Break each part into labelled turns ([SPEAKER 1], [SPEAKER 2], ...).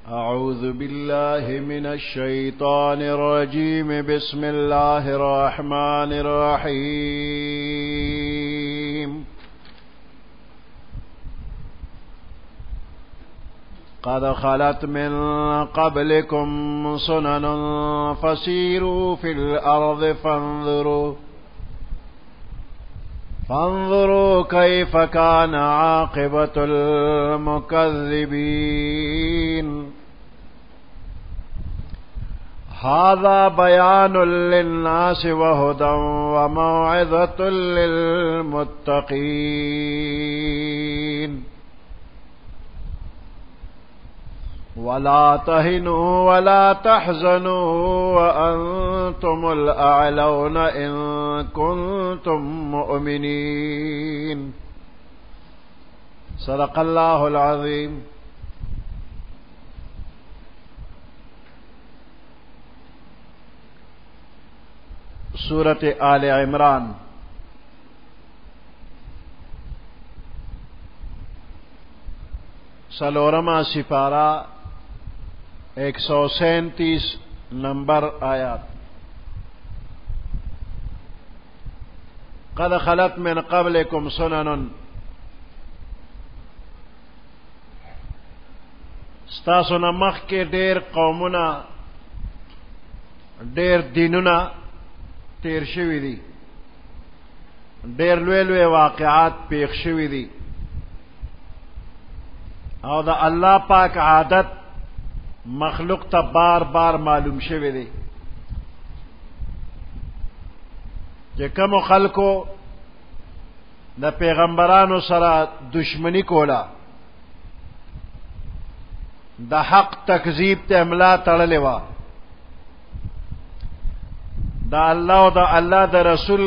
[SPEAKER 1] أعوذ بالله من الشيطان الرجيم. بسم الله الرحمن الرحيم. قد خلت من قبلكم سنن فسيروا في الأرض فانظروا كيف كان عاقبة المكذبين. هذا بيان للناس وهدى وموعظة للمتقين. ولا تهنوا ولا تحزنوا وأنتم الأعلون إن كنتم مؤمنين. صدق الله العظيم. سورة آل عمران سلورما سپارہ 137 نمبر آیات. قد خلت من قبلكم سنن، ستاسو نمخ کے دیر قومنا دیر دیننا تیر شوی دی، دیر لوی لوی واقعات پیخ شوی دی، او دا اللہ پاک عادت مخلوق تا بار بار معلوم شوی دی کہ کم خلقو دا پیغمبرانو سرا دشمنی کولا، دا حق تکذیب تے املا تڑلے وا، دا اللہ و دا اللہ دا رسول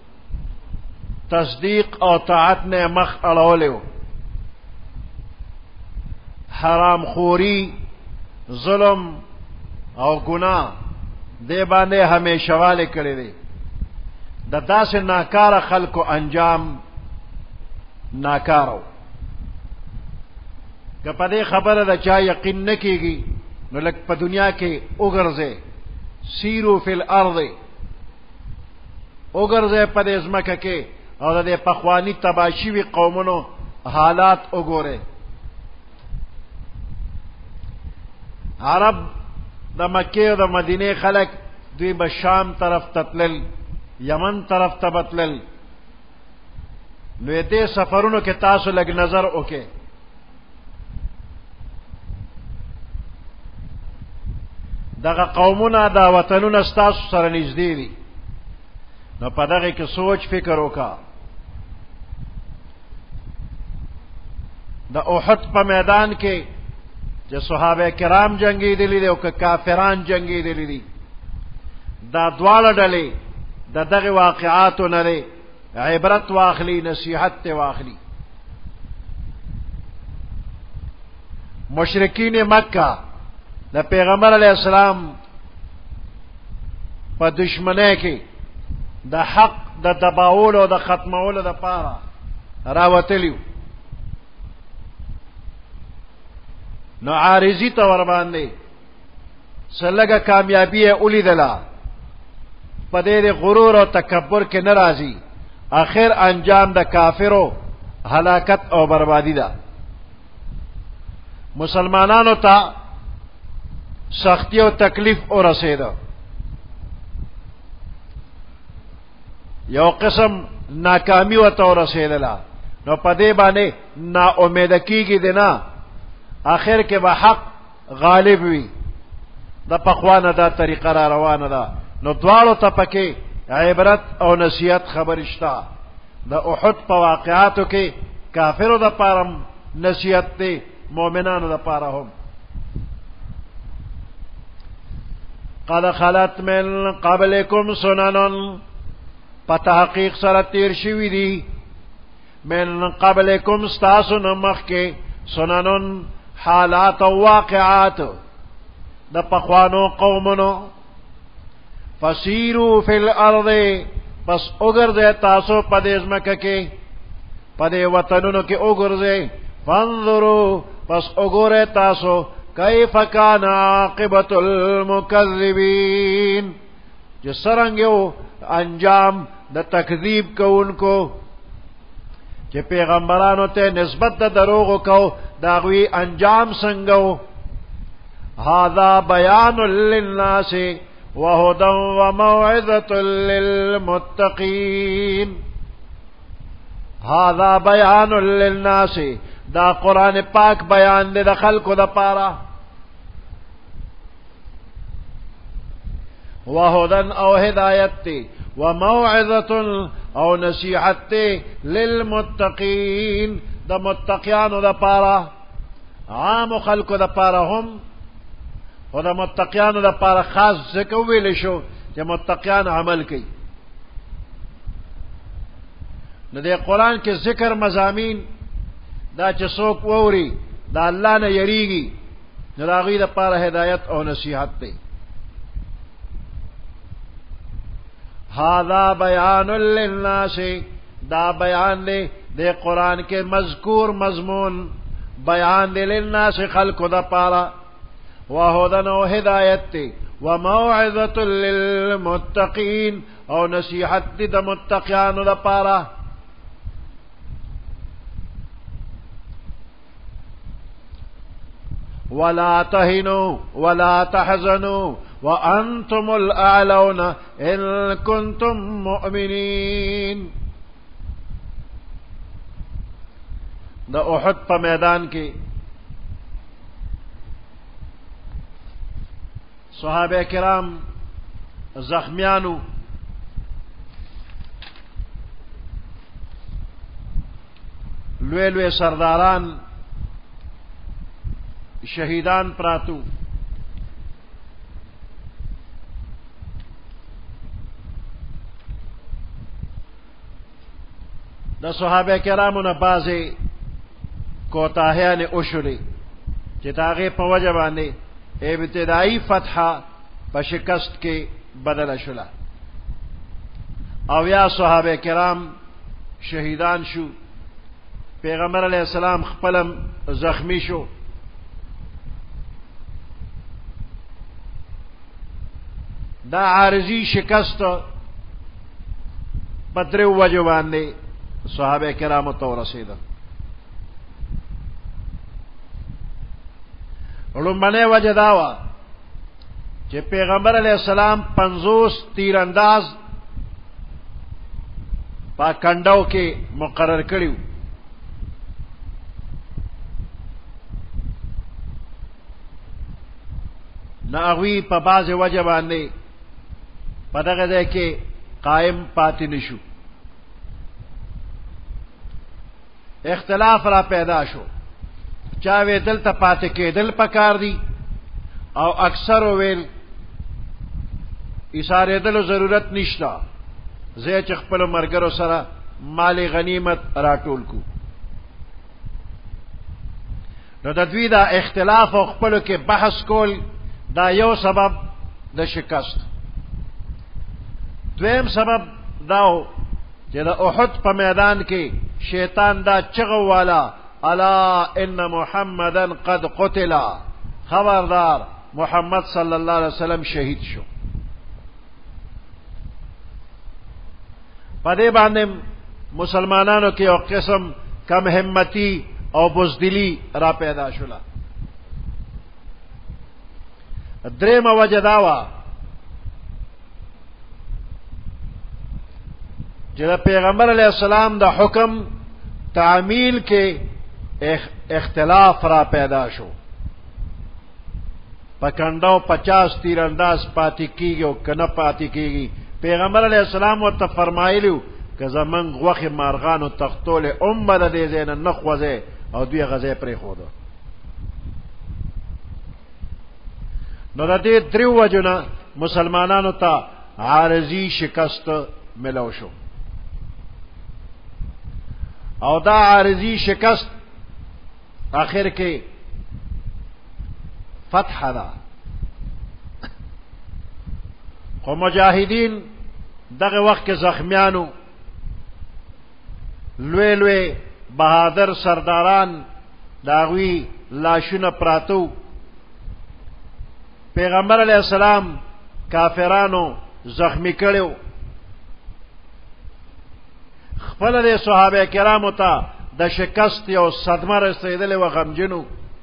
[SPEAKER 1] تصدیق او طاعت نے مخ اڑولے ہو، حرام خوری، ظلم او گناہ دے باندے ہمیشہ والے کرے دے، دا سے ناکار خلق کو انجام ناکارو. کہ پدے خبر دا چاہ یقین نہ کی گی نو لگ پا دنیا کے اگرزے، سیرو فی الارض، اگرزے پدے ازمکہ کے اور دے پخوانی تباشیوی قومنو حالات اگورے. عرب دا مکے و دا مدینے خلق دوی با شام طرف تتلل، یمن طرف تبتلل، نوی دے سفرونو کے تاسو لگ نظر اوکے. دا قومونا دا وطنونا ستاسو سر نزدی دی، نو پا دغی که سوچ فکر اوکا. دا احد پا میدان کے جو صحابہ کرام جنگی دلی دی او که کافران جنگی دلی دی، دا دوال ڈلی دا دغی واقعاتو نرے عبرت واخلی، نصیحت تے واخلی. مشرکین مکہ دا پیغمبر علیہ السلام پا دشمنے کی دا حق دا دباولو دا ختمولو دا پارا راوتلیو، نو عارضی طور باندے سلگا کامیابی اولی دلا، پدے دے غرور و تکبر کے نرازی، آخر انجام دا کافرو ہلاکت او بربادی دا. مسلمانانو تا سختی و تکلیف او رسیدو، یو قسم ناکامی و تو رسیدلا، نو پدے بانے نا امیدکی کی دینا، آخر کے بحق غالب ہوئی. دا پخوان دا طریقہ را روان دا، نو دوارو تا پکے عبرت او نصیحت خبرشتا. دا احد پا واقعاتو کے کافرو دا پارم نصیحت دے، مومنانو دا پارا ہم. قد خلت من قبلکم سنن، پتحقیق سر تیر شوی دی، من قبلکم ستاسو نمخ کے، سنن حالات و واقعات دا پخوانو قومنو. فسیرو فی الارض، پس اگرزے تاسو پدے ازمکہ کے، پدے وطنونو کے اگرزے. فانظرو، پس اگورے تاسو کیف کان عاقبت المکذبین، جو سرنگو انجام د تکذیب کو ان کو چې پیغمبرانو ته نسبت د دروغ کو داغوی انجام سنگو. هذا بیان للناس وهدى وموعظة للمتقین. هذا بیان للناس، دا قرآن پاک بیان دے دا خلقو دا پارا. وهدى او ہدایت تے، وموعظة او نصیحت تے للمتقین، دا متقیانو دا پارا. عام خلقو دا پارا ہم، و دا متقیانو دا پارا خاص ذکر ویلے شو کہ متقیان عمل کی. نو دے قرآن کے ذکر مضامین دا چه سوک ووری دا اللہ نے یریگی، نو دا غی دا پارا ہدایت او نصیحت دے. هذا بیان للناس، دا بیان دے قرآن کے مذکور مضمون بیان دے للناس خلق دا پارا. وہدن او ہدایت تے، وموعظۃ للمتقین او نصیحت دی دا متقیان دا پارا. ولا تهنوا ولا تحزنوا وانتم الاعلون ان كنتم مؤمنین. دا احد پا میدان کے صحابہ کرام زخمیانو لوے لوے سرداران شہیدان پراتو. دا صحابہ کرامو نا بازے کوتاہیان اشری چتاغی پا وجبانے ابتدائی فتحہ پا شکست کے بدل شلا. اویا صحابہ کرام شہیدان شو، پیغمبر علیہ السلام خپلم زخمی شو. دا عارضی شکست بدر وجبان نے صحابہ کرام تو رسیدہ. علمانے وجہ داوا کہ پیغمبر علیہ السلام 50 تیر انداز پا کنڈو کے مقرر کریو. نہ اغوی پا باز وجہ باندے پدغه دے کے قائم پاتی نشو. اختلاف را پیدا شو، چاوے دل تا پاتے کے دل پکار دی، او اکثر ویل اشارے دل ضرورت نشتا، زی چخپل مرگرو سرا مال غنیمت راٹول کو. نو دا دوی دا اختلاف او خپلو کے بحث کول دا یو سبب دا شکست. دویم سبب داو کہ دا احد پا میدان کے شیطان دا چغو والا الا ان محمدا قد قتلا، خبردار محمد صلی اللہ علیہ وسلم شہید شو. پدے باندے مسلمانانو کی او قسم کم ہمتی او بزدلی را پیدا شلا. دریم وجہ داوا جدا پیغمبر علیہ السلام دا حکم تعمیل کے اختلاف را پیدا شو. پکنڈو 50 تیر انداز پاتی کی گی او کنا پاتی کی گی. پیغمبر علیہ السلام و تفرمائلیو کہ زمن غوخ مارغان و تختول امد دے زین نخوزے او دوی غزے پری خودو. نو دا دے دریو وجونا مسلمانانو تا عارضی شکست ملو شو. او دا عارضی شکست آخر کے فتح دا. خو مجاہدین دغ وقت کے زخمیانو لوے لوے بہادر سرداران داغوی لاشون پراتو پیغمبر علیہ السلام کافرانو زخمی کړو خپل د صحابه کرامو ته د شکست او صدمه رسیدلې و غمجنو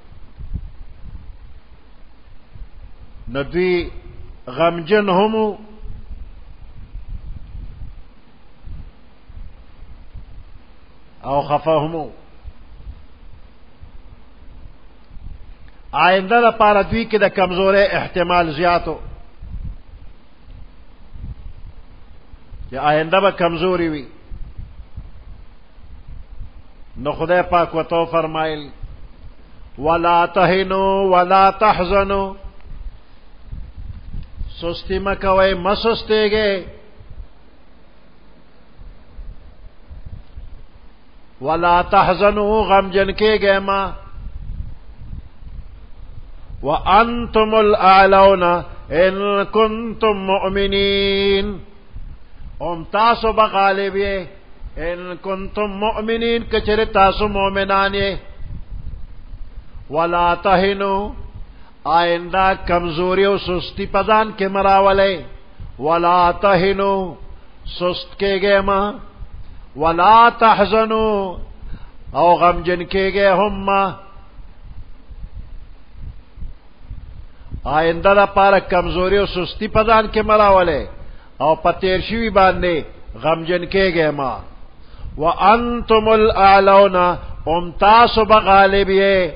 [SPEAKER 1] نو دوی غمجن همو او خفه همو آئنده دا پارا دوی که دا کمزور احتمال زیادو کہ آئنده با کمزوری وی نو خدای پاک و تو فرمائل ولا تهنوا ولا تحزنوا سستی مکوئے مسستے گے ولا تحزنوا غمجن کے گے ما وانتم الاعلون ان کنتم مؤمنین تاسو بغالب ان کنتم مؤمنین کچر تاسو مؤمنان ولا تهنوا آئندہ کمزوری و سستی پزان کے مراولے ولا تهنوا سست کے گئے ماں ولا تحزنوا او غمجن کے گئے ہم ماں آئندہ دا پارا کمزوری و سستی پزان کے مراولے او پتیرشوی باندے غمجن کے گئے ماں وانتم الاعلون تاسو بغالب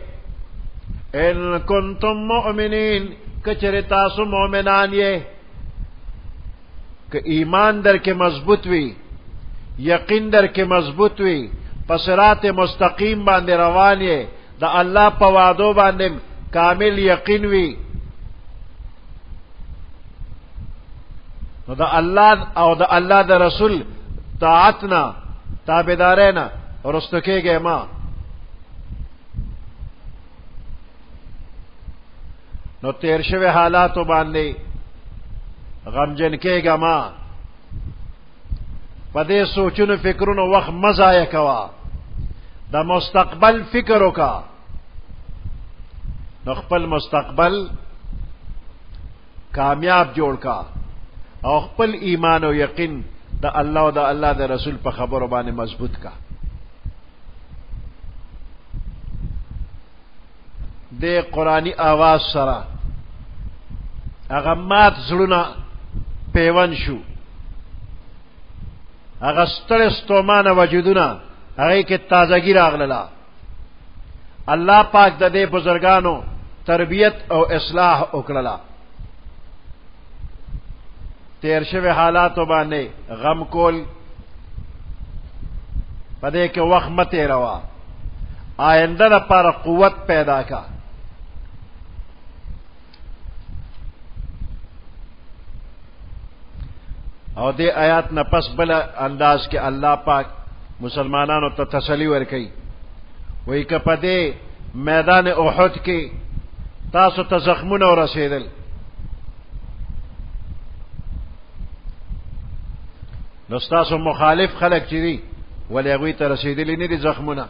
[SPEAKER 1] ان کنتم مؤمنین کچر تاسو مومنان کہ ایمان در کے مضبوط وی یقین در کے مضبوط وی پسرات مستقیم باندے روان دا اللہ پوادو باندے کامل یقین وی دا اللہ او دا اللہ دا رسول طاعتنا تابدارینا رستکے گئے ماں نو تیر شوی حالاتو باندے غمجن کے گا ماں پدے سوچن فکرن وقت مزایا کوا دا مستقبل فکرو کا نو خپل مستقبل کامیاب جوڑ کا او خپل ایمان و یقین دا اللہ و دا اللہ دا رسول پا خبرو بانے مضبوط کا دے قرآنی آواز سرا اغمات زلونا پیون شو اغستر استومان وجودنا اغی کے تازگی راغللا اللہ پاک دا دے بزرگانو تربیت او اصلاح اکڑلا تیر شوی حالاتو بانے غم کول پدے کے وقت متے روا آئندہ دا پارا قوت پیدا کا اور دے آیات نہ پس بلا انداز کے اللہ پاک مسلمانانو تا تسلی ورکی وہی کہ پدے میدان احد کے تاسو تا زخمون و رسیدل نستاسو مخالف خلق چیدی ولی اگوی تا رسیدلی نی دی زخمونا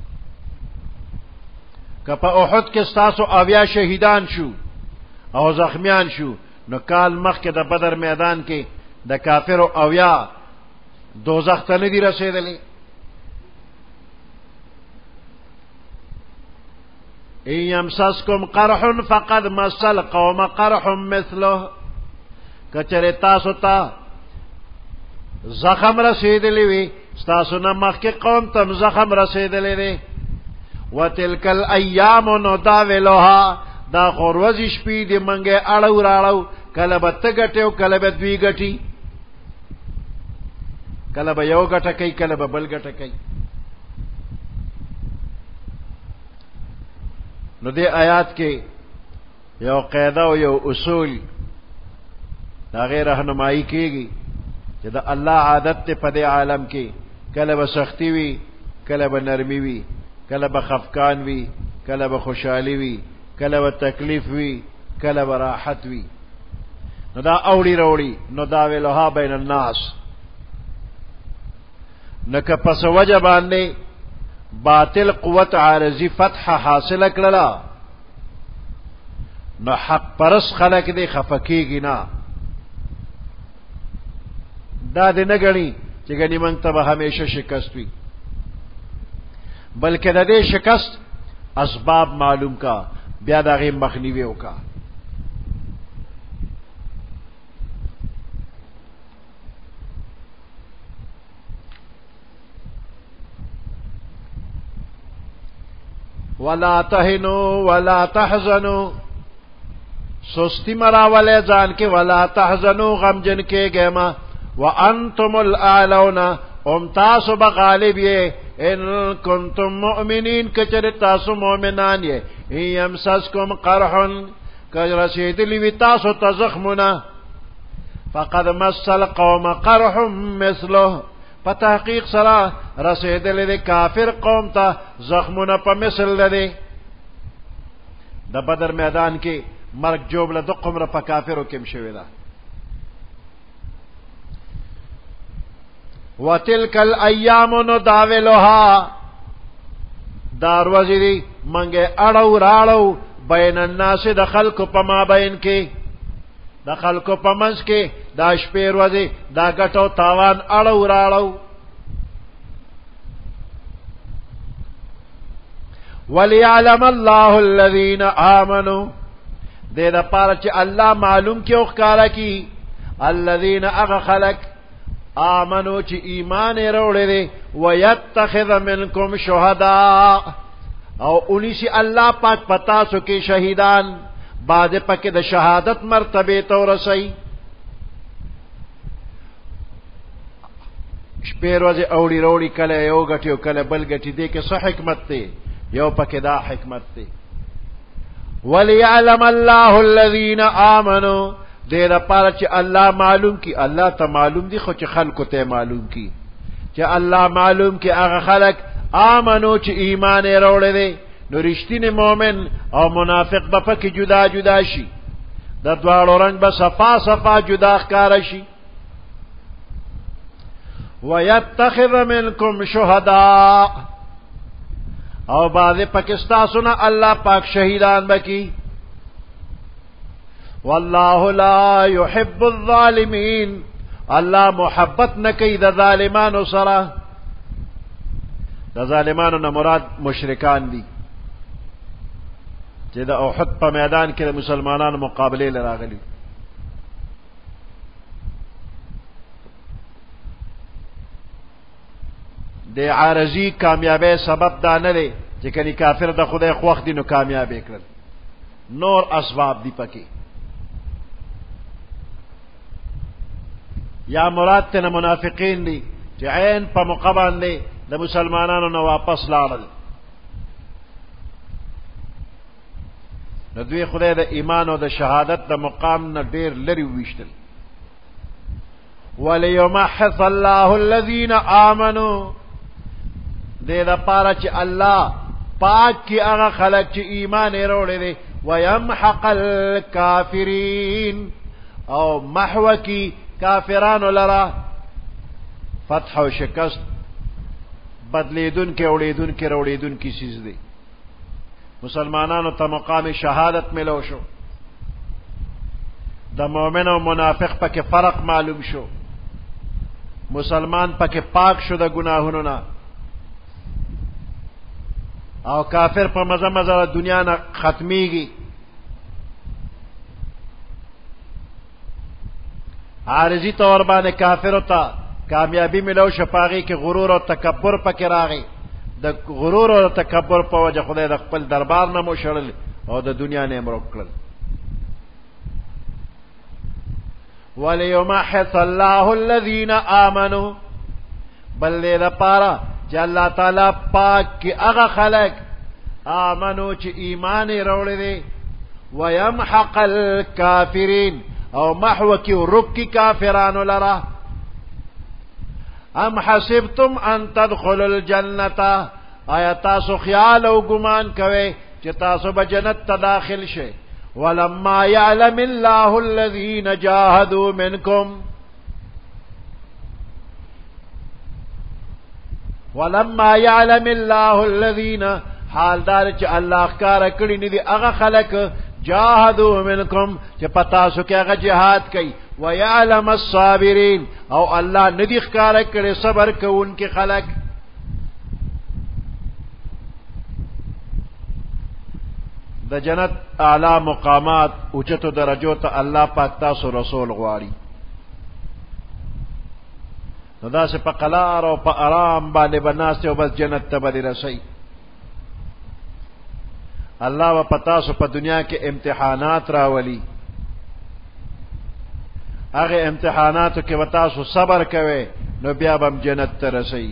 [SPEAKER 1] کہ پا احد کے ستاسو اویا شہیدان شو او زخمیان شو نو کال مخ کے دا بدر میدان کے دا کافر اویا دوزخ تا ندی رسیدلی این یمسسکم قرح فقد مسل قوم قرح مثلو کچر تاسو تا زخم رسیدلی وی ستاسو نمخ کے قوم تم زخم رسیدلی وی وتلک الایام نداولها دا خوروزی شپی دی منگے اڑو راڑو کلب تگٹیو کلب دوی گٹی کلب یو گٹا کئی کلب بل گٹا کئی نو دے آیات کے یو قیدہ و یو اصول دا غیر رہنمائی کی گی کہ دا اللہ عادت تے پدے عالم کی کلب سختی وی کلب نرمی وی کلب خفقان وی کلب خوشحالی وی کلب تکلیف وی کلب راحت وی نو دا اوڑی روڑی نو داولوها بین الناس نکا پس وجہ باندے باطل قوت عارضی فتح حاصل اکللا نو حق پرس خلق دې خفکیږي نه دا دې نه غني چې غني مونږ ته به همیشه شکست وي بلکې د دې شکست اسباب معلوم کا بیا دغه مخنیوي وکا ولا تهنوا ولا تحزنوا سستی مراولے جان کے ولا تحزنوا غمجن کے گیما وانتم الاعلون تاسو بغالب یہ ان کنتم مؤمنین کچر تاسو مؤمنان یہ یمسسکم قرح کجرسید لیوی تاسو تزخمنا فقد مس القوم قرح مثله پتحقیق سرا رسید لیدے کافر قوم تا زخمنا پا مثل لیدے دا بدر میدان کی مرگ جوب لدو قمر پا کافرو کم شوی دا وَتِلْكَ الْأَيَّامُ نُدَاوِلُهَا داروزی دی منگے اڑو راڑو بین الناس دا خلق پا ما بین کی دا خلق پا منس کی دا شپیر وزی دا گٹو تاوان اڑو راڑو وَلِيَعْلَمَ اللَّهُ الَّذِينَ آمَنُوا دے دا پارچ اللہ معلوم کی اخکارا کی الَّذِينَ اغا خلق آمنو چی ایمان روڑے دے ویتخذ منکم شہداء او انیسی اللہ پاک پتاسو کی شہیدان بعد پاک دا شہادت مرتبے تو رسی شپیر وزی اوڑی روڑی کلے یو گٹیو کلے بل گٹی دے کے سو حکمت تے یو پاک دا حکمت تے وَلِيَعْلَمَ اللَّهُ الَّذِينَ آمَنُوا دے دا پارا چی اللہ معلوم کی اللہ تا معلوم دی خو چی خلقو تے معلوم کی چی اللہ معلوم کی اغا خلق آمنو چی ایمان روڑے دے نو رشتین مومن او منافق با پک جدا جدا شی دا دوارو رنگ با صفا صفا جدا خکارا شی وَيَتَّخِذَ مِنْكُمْ شُهَدَاءَ او بعد پاکستا سنا اللہ پاک شہیدان بکی واللہ لا يحب الظالمین اللہ محبت نکی دا ظالمانو سرا دا ظالمانو نمراد مشرکان دی چی دا احد پا میدان کے مسلمانان مقابلے لراغلی دے عارضی کامیابی سبب دا ندے چی کنی کافر دا خدای خوخ دی نو کامیابی کرد نور اسباب دی پکی یا مراد تینا منافقین دی چی عین پا مقابان دی دا مسلمانانو نو واپس لارل ندوی خدای دا ایمان و دا شہادت دا مقام نا دیر لری ویشتل وَلِيُمَحِّصَ اللَّهُ الَّذِينَ آمَنُوا دے دا پارا چی اللہ پاک کی اغا خلق چی ایمان روڑے دے وَيَمْحَقَ الْكَافِرِينَ او محو کی کافرانو لرا فتح و شکست بدلیدن کے اوڑیدن کے روڑیدن کی چیز دے مسلمانانو تا مقام شہادت ملو شو دا مومن و منافق پا کے فرق معلوم شو مسلمان پا کے پاک شو دا گناہنو نا او کافر پا مزہ مزہ دنیا نا ختمی گی عارضی طور بانے کافر تا کامیابی ملو شپاغی کے غرور و تکبر پا کراغی دا غرور و تکبر پا وجہ خدای دا قبل دربار نمو شرل او دا دنیا نیم رکل وَلِيُمَحِّصَ اللَّهُ الَّذِينَ آمَنُوا بل دے دا پارا چی اللہ تعالی پاک کی اغا خلق آمنو چی ایمان روڑے دے وَيَمْحَقَ الْكَافِرِينَ او محو کی رک کی کافرانو لرا ام حسبتم ان تدخلوا الجنتا آیا تاسو خیال او گمان کوئے چی تاسو بجنت تداخل شے ولما يعلم الله الذين جاهدوا منكم ولما يعلم الله الذين حال دار چ اللہ کار کڑی ندی اغا خلق جاهدوا منکم چې پتا سو کې هغه جهاد کوي ويعلم الصابرین او الله ندی ښکار کړي صبر کوونکي خلق. د جنت اعلی مقامات اوچتو درجو ته الله پاک تاسو رسول غواړي. نو داسې په قلار او په آرام باندې بناسته او بس جنت ته به رسي. الله و پتاسو په دنیا کې امتحانات راولي. هغه امتحاناتو کې وتاسو صبر کوي نو بیا به جنت ته رسي.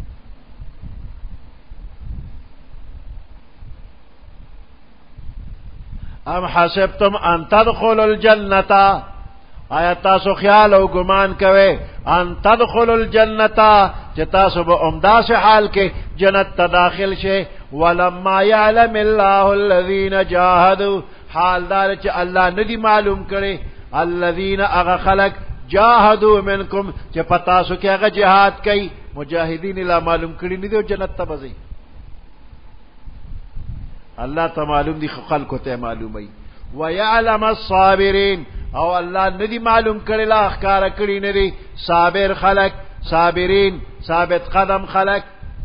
[SPEAKER 1] ام حسبتم ان تدخلوا الجنة آیا تاسو خیال او گمان کوي ان تدخلوا الجنة چې تاسو به عمدا سے حال کې جنت ته داخل شئ ولما يعلم الله الذين جاهدوا حال دار چې الله ندی معلوم کړي الذين اغه خلق جاهدوا منکم چې پتا سو کې هغه جهاد کوي مجاهدین لا معلوم کړي ندی جنت ته بځي. الله ته معلوم دي خلکو ته معلومي. ويعلم الصابرين او الله ندی معلوم کړي لا ښکار کړي ندی صابر خلق صابرین ثابت قدم خلق.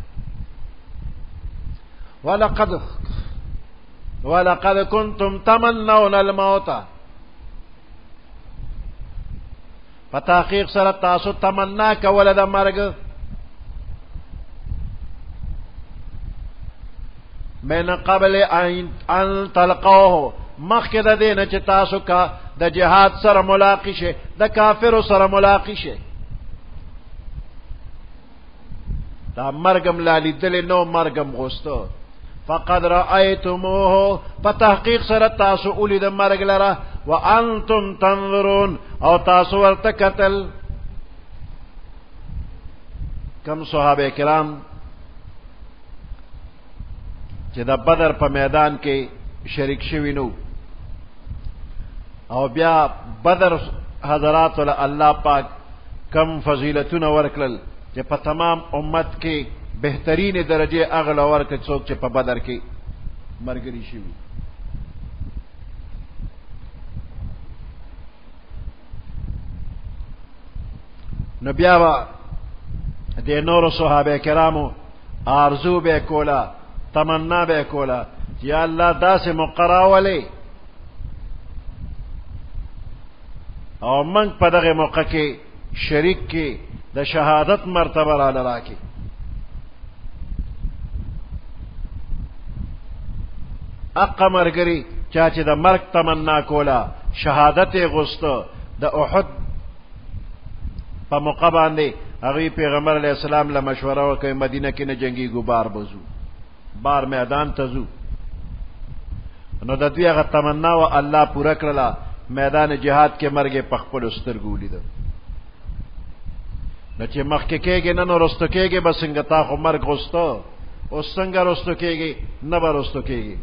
[SPEAKER 1] ولقد كنتم تمنون الموت فتحقیق سره تاسو تمنا کول د مرګ من قبل ان تلقوه مخکې د دې نه چې تاسو کا د جهاد سره ملاقات شئ د کافرو سره ملاقات شئ. دا مرګم لالیدل نو مرګم غوستو فقد رأيتموه فتحقیق سره تاسو اولید مرګ لره وانتم تنظرون او تاسو ورته کتل. کم صحابه کرام چې د بدر په میدان کې شریک شوي نو او بیا بدر حضرات الله پاک کم فضیلتونه ورکړل چې په تمام امت کې بهترین درجه اغلا ورکړ څوک چې په بدر کې مرګري شوي. نو بیا د نور صحابه کرامو آرزو به کولا تمنا به کولا یا الله داسې مقراولې او من په دغه موقع کې شریک کې د شهادت مرتبه را لراکي. اقا مرګري چا چې د مرګ تمنا کولا شهادت غوسته د احد په موقع باندې هغه پیغمبر علیه السلام له مشوره وکړه مدینه کې نه جنگي ګبار بزو بار میدان تزو. نو د دوی هغه تمنا او الله پورا کړله میدان جهاد کې مرګ په خپل سترګو لید. نو چې مخکې کېږي نه نو رستو کېږي بس څنګه تا خو مرګ غوسته او څنګه رستو کېږي نه به رستو کېږي.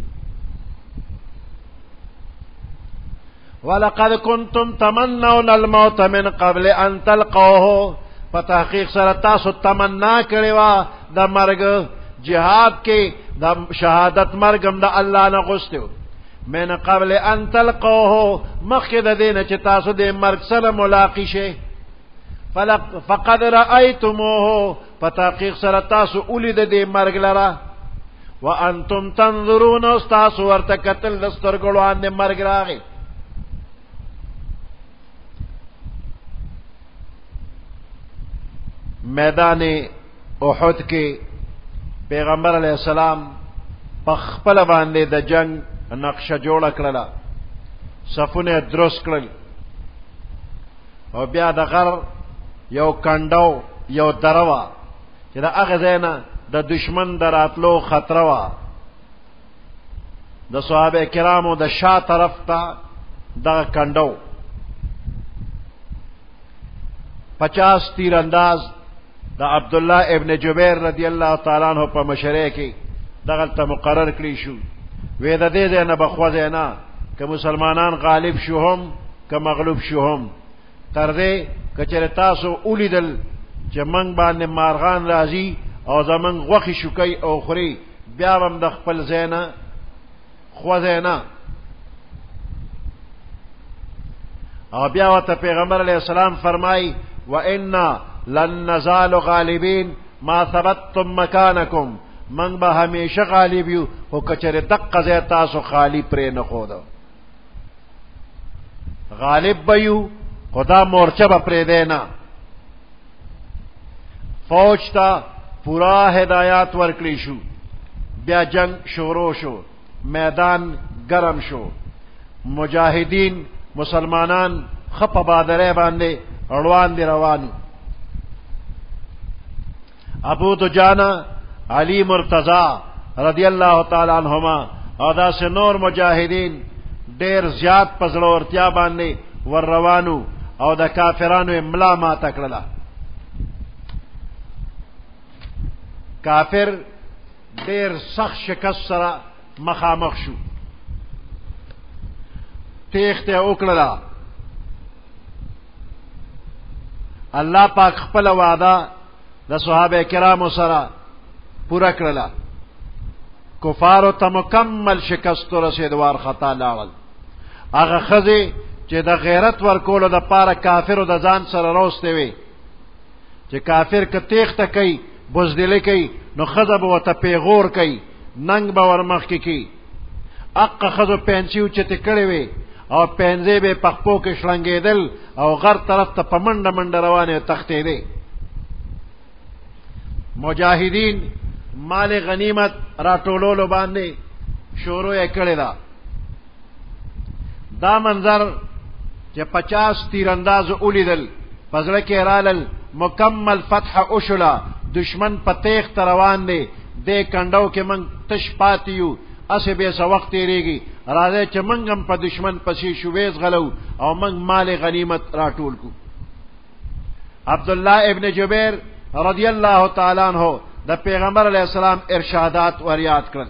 [SPEAKER 1] ولقد كنتم تمنون الموت من قبل ان تلقوه فتحقیق سره تاسو تمنا کړی وا د مرګ جهاد کې د شهادت مرګم د الله نه غوښتو من قبل ان تلقوه مخکې د دې نه چې تاسو د مرګ سره ملاقات شئ. فقد رأيتموه فتحقیق سره تاسو اولید د مرګ لره وانتم تنظرون تاسو ورته کتل د سترګو باندې مرګ راغی. میدان احد کې پیغمبر علیہ السلام په خپل باندې د جنگ نقشه جوړ کړله صفونه درست کړل او بیا د غر یو کندو یو دروا چې د هغه ځای نه د دشمن دراتلو خطر وا د صحابه کرامو د شا طرف ته د کندو 50 تیر انداز د عبد الله ابن جبیر رضی الله تعالی عنہ په مشرع کې دغه ته مقرر کړی شو. وې د دې نه بخوځه نه که مسلمانان غالب شوهم که مغلوب شوهم تر دې کچره تاسو اولیدل چې منګ باندې مارغان راځي او زمنګ غوخي شوکي او خوري بیا هم د خپل زینا خوځه نه او بیا ورته پیغمبر علیہ السلام فرمای وَإِنَّا لَن نَزَالُ غَالِبِينَ ما ثبتتم مکانکم من به همیشه غالب یو خو کچره دقه ځای تاسو خالی پرې نه ښوده غالب به یو خدا مورچه به پرېږدی نه فوج ته پورا هدایات ورکړی شو بیا جنگ شروع شو میدان گرم شو مجاهدین مسلمانان خپ بادره باندې روان دي روانو ابو دجانہ علی مرتضی رضی اللہ تعالی عنہما او دا سے نور مجاہدین ډیر زیات پزړورتیا باندې ور روانو او د کافرانو املا ما تکړه کافر ډیر سخت شکست سره مخامخ شو تیخته وکړه الله پاک خپل وعده د صحابه کرامو سره پورا کړله کفارو ته مکمل شکست رسید وار خطا لاړل هغه خزي چې د غیرت ورکولو د پاره کافرو د ځان سره روسته وي چې کافر که تیخته کوي بزدلی کوي نو خزه به وته پیغور کوي ننګ به ورمخ کی اق خزو پنچیو چې تکړه وي او پنځه به پخپو کې شلنګېدل او غر طرف ته پمنډه منډه روانه تختې دي مجاهدین مال غنیمت راټولولو باندې شروع یې کړی دا منظر چې 50 تیرانداز اولیدل پزړه کې رالل مکمل فتح اوشلا دشمن په تیغ روان دی د کنداو کې من تش پاتیو اسه به سو وخت تیریږي راځي چې منګم په دشمن پسې شوبېز غلو او من مال غنیمت راټول کو عبد الله ابن جبیر رضی الله تعالی عنہ د پیغمبر علیہ السلام ارشادات ور یاد کړل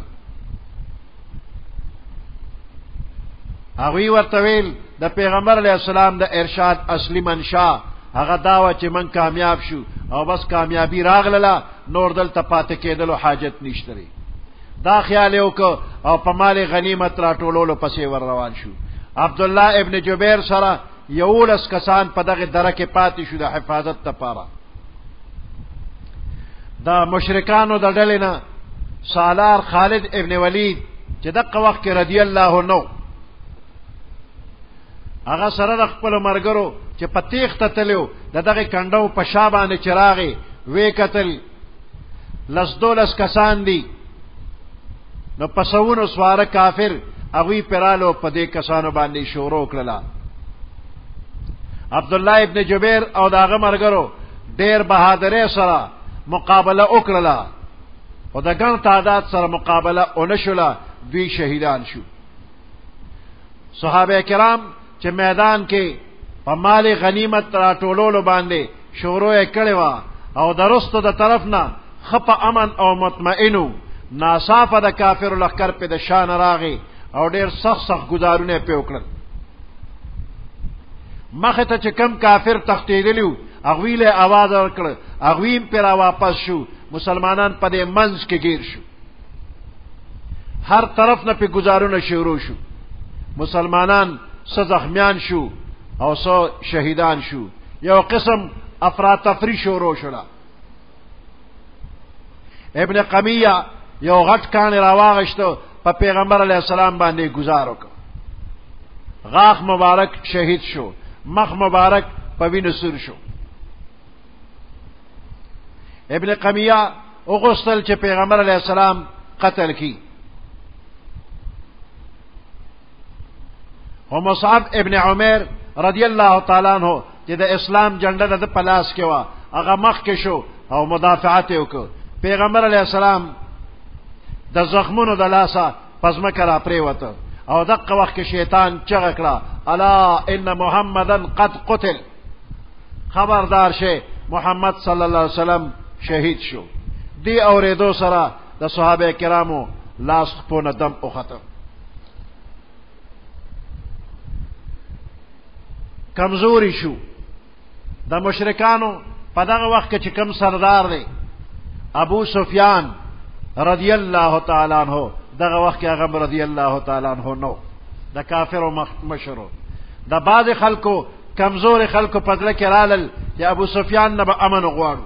[SPEAKER 1] هغه ورته ویل د پیغمبر علیہ السلام د ارشاد اصلي منشا هغه داوا چې من کامیاب شو او بس کامیابی راغله نور دلته پاتې کېدلو حاجت نشته دا خیال یو کو او په مال غنیمت راټولولو پسې ور روان شو عبد الله ابن جبیر سره یولس کسان په دغه درکه پاتې شو د حفاظت لپاره دا مشرکانو د ډلې نه سالار خالد ابن ولید چې دغه وخت کې رضی الله عنه هغه سره د خپل مرګرو چې پتیخ ته تلو دغه کندو په شابانه چراغي وې قتل لس کسان دي نو پسونو سوار کافر اغوی پرالو په دې کسانو باندې شروع کړلا عبد الله ابن جبیر او داغه مرګرو ډیر بہادرۍ سره مقابله وکړه او د ګڼ تعداد سره مقابله ونشوله دوی شهیدان شو صحابه کرام چې میدان کې په مال غنیمت راټولولو باندې شروع یې کړې و او درستو د طرف نه خپ امن او مطمئنو ناصافه د کافر لخر په د شان راغی او ډیر سخت گزارونه په وکړل مخه ته چې کم کافر تختیدلیو اغویله आवाज ورکړ اغویم پر واپس شو مسلمانان په دې منځ کې گیر شو هر طرف نه په گزارونه شروع شو مسلمانان څه زخمیان شو او څه شهیدان شو یو قسم افراتفری شروع شولا ابن قمیه یو غټ کان راواغشتو په پیغمبر علیہ السلام باندې گزار وکړ غاخ مبارک شهید شو مخ مبارک په وینو سور شو ابن قمیه وغسل چې پیغمبر علیہ السلام قتل کی او مصعب ابن عمر رضی الله تعالی عنہ چې د اسلام جنډه د پلاس کې وا هغه مخ کې شو او مدافعات وکړ پیغمبر علیہ السلام د زخمونو د لاسه پزما کرا پری وته او دغه وخت کې شیطان چغه کړه الا ان محمدن قد قتل خبردار شه محمد صلی الله علیه وسلم شهید شو دی اوریدو سره د صحابه کرامو لاس په ندم او ختم کمزوري شو د مشرکانو په دغه وخت کې چې کم سردار دی ابو سفیان رضی الله تعالی عنہ دغه وخت کې هغه رضی الله تعالی عنہ نو د کافر مشرو د بعض خلکو کمزور خلکو پدله کې رالل چې ابو سفیان نه به امن غواړو.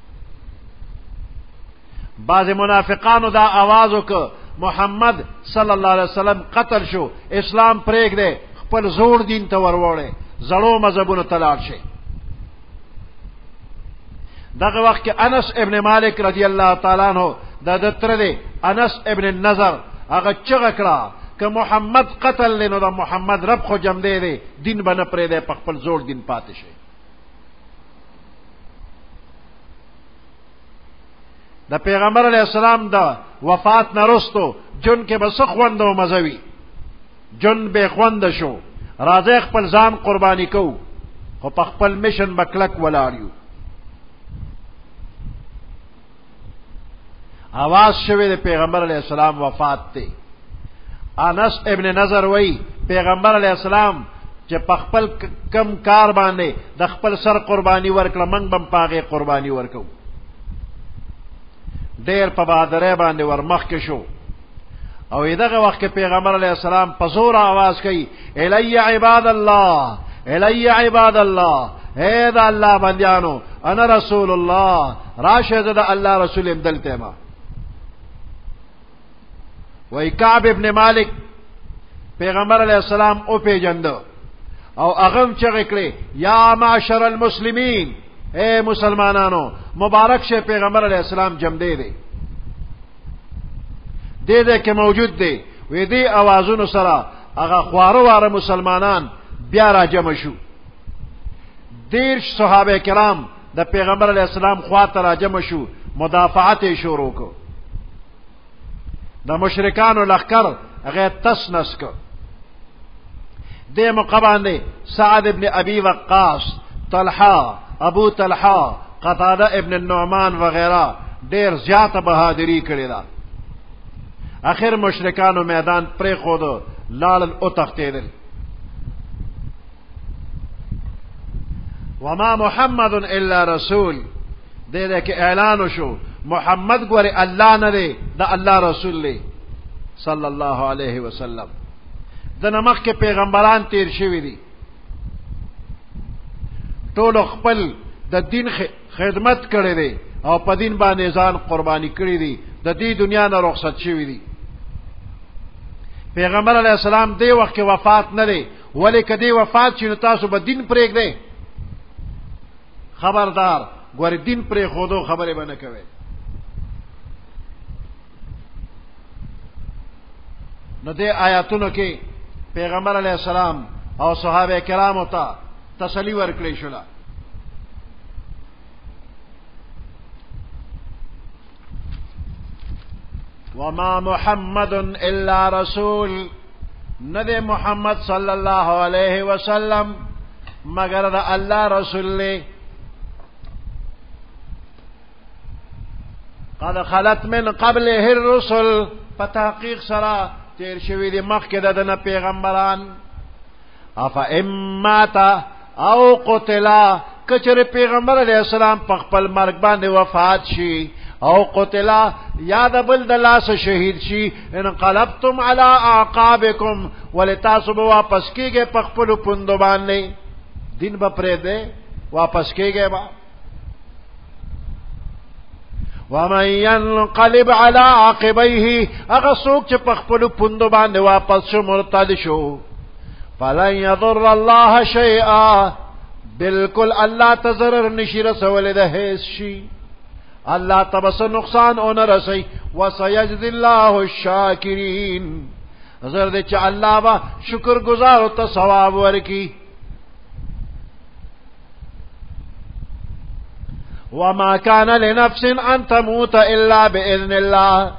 [SPEAKER 1] بعض منافقانو دا आवाज وکړ محمد صلی الله علیه وسلم قتل شو، اسلام پرېږدي، خپل زوړ دین ته وروړي، زړو مذهبونو ته لاړ شي. دغه وخت کې انس ابن مالک رضی الله تعالی عنہ د تر دی انس ابن النضر هغه چغه کړه که محمد قتل لنو دا محمد رب خو جم دی دین بنه پرې دی، په خپل زوړ دین پاتې شي. د پیغمبر علیہ السلام دا وفات نرستو جن کې بس خوند او مزوی جن به خوند شو، راځي خپل ځان قرباني کو، خو په خپل میشن بکلک ولاړیو. आवाज شوی د پیغمبر علیہ السلام وفات ته. انس ابن نضر وی پیغمبر علیہ السلام چې په خپل کم کار باندې د خپل سر قرباني ورکړه، موږ بم پاغه قرباني ورکو. ډیر په بادرې باندې ورمخ کې شو او دغه وخت کې پیغمبر علیہ السلام په زور आवाज کوي الی عباد الله، الی عباد الله، اے دا الله بندیانو، انا رسول الله، راشد دا الله رسول دلته ما. وی کعب ابن مالک پیغمبر علیہ السلام او پیجندو او اغم چغه کړي یا معاشر المسلمین، اے مسلمانانو مبارک شه پیغمبر علیہ السلام جمع دی دې کې موجود دی. وی دی आवाजونو سره هغه خوارو واره مسلمانان بیا را جمع شو. دیر صحابه کرام د پیغمبر علیہ السلام خواته را جمع شو، مدافعت شروع کو. د مشرکانو لخر هغه تس نس کو. دې موقع باندې سعد ابن ابي وقاص، طلحه، ابو طلحه، قتاده ابن النعمان وغیرہ ډیر زیاته بہادری کړی دا. اخر مشرکانو میدان پرې خود لال او تختیدل. وما محمد الا رسول، دې کې اعلان شو محمد ګوره الله نه دی، دا الله رسول دی صلی الله علیه وسلم. د نمخ کې پیغمبران تیر شوی دي، ټول خپل د دین خدمت کړی دی او په دین باندې ځان قرباني کړی دی، د دې دنیا نه رخصت شوی دی. پیغمبر علیہ السلام دی وخت کې وفات نه دی، ولی کدی وفات شي نو تاسو به دین پرېږدئ. خبردار ګور دین پرې خودو خبره باندې کوي. نو دې آیاتونو کې پیغمبر علیہ السلام او صحابه کرامو ته تسلی ورکړې شولا. وما محمد الا رسول، ندے محمد صلی اللہ علیہ وسلم مگر دا اللہ رسول لے. قد خلت من قبله الرسل، فتحقیق سرا تیر شوی دی مخک ددن پیغمبران. افا اماتا او قتلا، کچر پیغمبر علیہ السلام پخپل مرگ باندې وفات شي او قتلا یاد بل دلاس شهید شي، انقلبتم علی اعقابکم، ولتاسو واپس کیږي پخپل پوندو باندې، دین به پرې ده واپس کیږي با. ومن ينقلب على عقبيه، اغه څوک چې پخپل پوندو باندې واپس شو مرتد شو، فلن يضر الله شيئا، بالکل الله تضرر نشي رسول ده هیڅ شي، الله تبس نقصان اون رسی. وسيجزي الله الشاکرین، زرد چې الله با شکر گزار او ثواب ورکی. وما كان لنفس ان تموت الا باذن الله،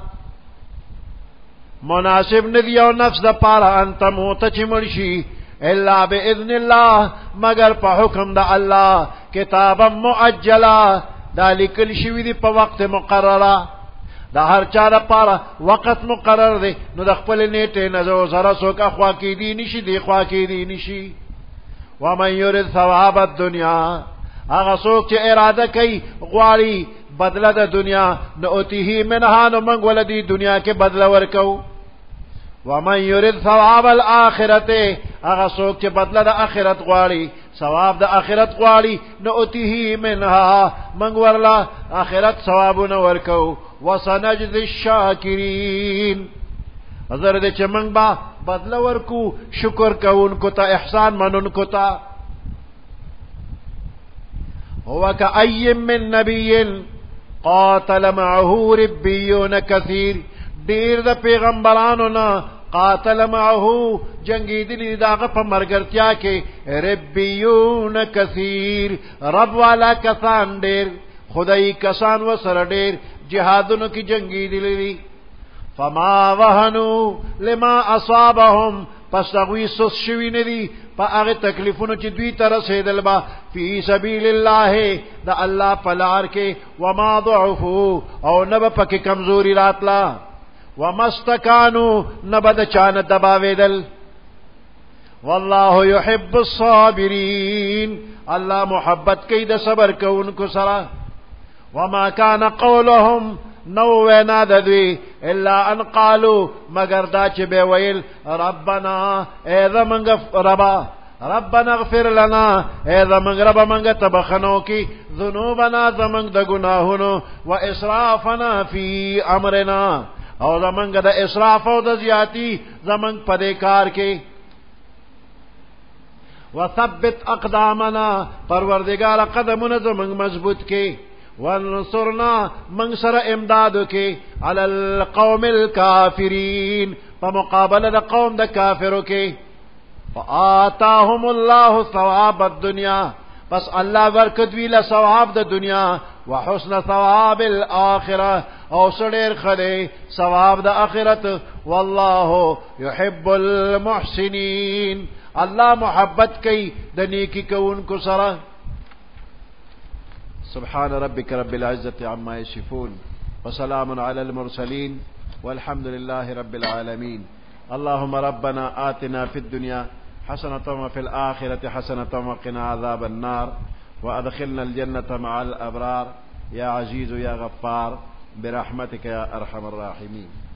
[SPEAKER 1] مناسب ندی او نفس د پاره ان تموت چې مرشي الا باذن الله، مگر په حکم د الله، کتابا مؤجلا، دا لیکل شوی دی په وخت مقرره، دا هر چا لپاره وخت مقرر دی. نو د خپل نیټه نه زره څوک خوا کې دی نشي، دی خوا کې دی نشي. ومن يرد ثواب الدنيا، هغه څوک چې اراده کوي غواړي بدله د دنیا، نو اوتیه منها، نو موږ ولدي دنیا کې بدله ورکو. ومن يرد ثواب الاخرته، هغه څوک چې بدله د آخرت غواړي ثواب د آخرت غواړي نؤتیه منها من ورلا آخرت ثوابونه ورکو وسنجزي الشاکرین حضر دې چې من با بدله ورکو شکر کوونکو ته احسان منونکو ته هو كأي من نبي قاتل معه ربيون كثير ډیر د پیغمبرانو نه قاتل معه جنگی دلی داغه په مرګرتیا کې ربيون كثير رب والا کسان ډیر خدای کسان وسره ډیر جهادونو کې جنگی دلی فما وهنوا لما اصابهم پس دغوی سوس شوی ندی پا آغی تکلیفونو چی دوی ترسیدل با فی سبیل اللہ دا اللہ پلار کے وما ضعفو او نبا پکی کمزوری راتلا وما استکانو نبا دا چان دباویدل واللہ یحب الصابرین اللہ محبت کی دا صبر کون کو سرا وما کان قولهم نو وینا ددوی الا ان قالو مگر دا چې به ویل ربنا اے زمنګ ربا ربنا اغفر لنا اے زمنګ رب منګ تبخنو کی ذنوبنا زمنګ د گناهونو و اسرافنا فی امرنا او زمنګ د اسراف او د زیاتی زمنګ پدې کار کې وثبت اقدامنا پروردگار قدمنا زمنګ مضبوط کې وانصرنا من سر امدادو کی علی القوم الكافرین فمقابل دا قوم دا کافرو کی فآتاهم اللہ ثواب الدنیا پس اللہ ورکدوی لثواب دا دنیا وحسن ثواب الاخرہ او سڑیر خلے ثواب دا آخرت واللہ یحب المحسنین اللہ محبت کی دنیکی کون کو سرہ سبحان ربك رب العزة عما يصفون وسلام على المرسلين والحمد لله رب العالمين اللهم ربنا آتنا في الدنيا حسنة وفي الآخرة حسنة وقنا عذاب النار وأدخلنا الجنة مع الأبرار يا عزيز يا غفار برحمتك يا أرحم الراحمين.